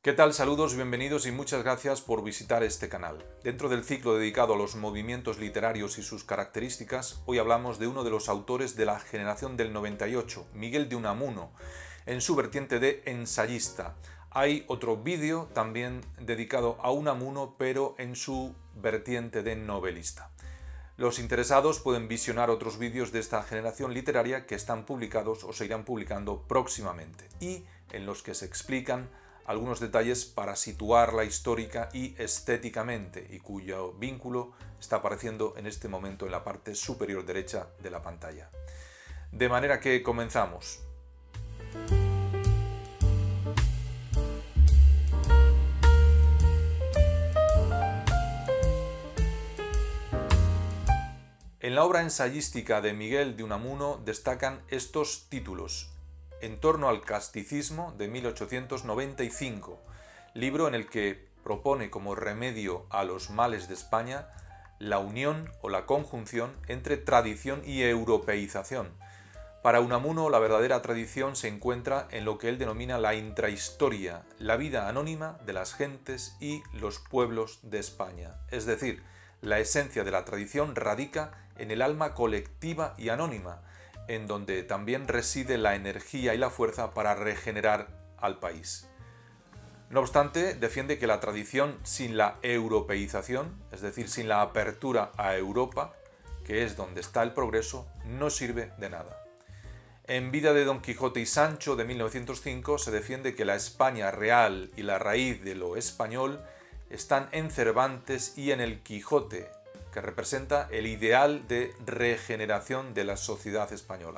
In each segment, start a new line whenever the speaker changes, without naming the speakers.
¿Qué tal? Saludos, bienvenidos y muchas gracias por visitar este canal. Dentro del ciclo dedicado a los movimientos literarios y sus características, hoy hablamos de uno de los autores de la generación del 98, Miguel de Unamuno, en su vertiente de ensayista. Hay otro vídeo también dedicado a Unamuno, pero en su vertiente de novelista. Los interesados pueden visionar otros vídeos de esta generación literaria que están publicados o se irán publicando próximamente y en los que se explican algunos detalles para situarla histórica y estéticamente y cuyo vínculo está apareciendo en este momento en la parte superior derecha de la pantalla. De manera que comenzamos. En la obra ensayística de Miguel de Unamuno destacan estos títulos: En torno al casticismo, de 1895, libro en el que propone como remedio a los males de España la unión o la conjunción entre tradición y europeización. Para Unamuno, la verdadera tradición se encuentra en lo que él denomina la intrahistoria, la vida anónima de las gentes y los pueblos de España. Es decir, la esencia de la tradición radica en el alma colectiva y anónima, en donde también reside la energía y la fuerza para regenerar al país. No obstante, defiende que la tradición sin la europeización, es decir, sin la apertura a Europa, que es donde está el progreso, no sirve de nada. En Vida de Don Quijote y Sancho, de 1905, se defiende que la España real y la raíz de lo español están en Cervantes y en el Quijote, que representa el ideal de regeneración de la sociedad española.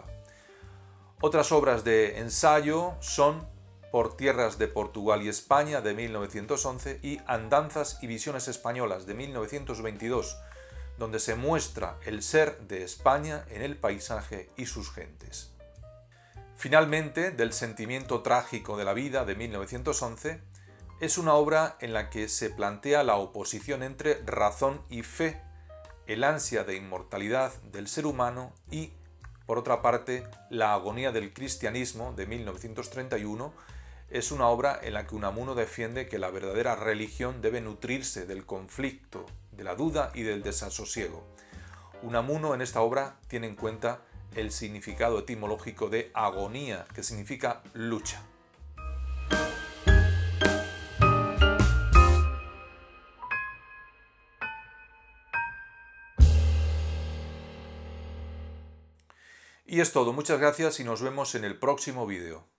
Otras obras de ensayo son Por tierras de Portugal y España, de 1911, y Andanzas y visiones españolas, de 1922, donde se muestra el ser de España en el paisaje y sus gentes. Finalmente, Del sentimiento trágico de la vida, de 1911, es una obra en la que se plantea la oposición entre razón y fe, el ansia de inmortalidad del ser humano y, por otra parte, La agonía del cristianismo, de 1931, es una obra en la que Unamuno defiende que la verdadera religión debe nutrirse del conflicto, de la duda y del desasosiego. Unamuno en esta obra tiene en cuenta el significado etimológico de agonía, que significa lucha. Y es todo, muchas gracias y nos vemos en el próximo vídeo.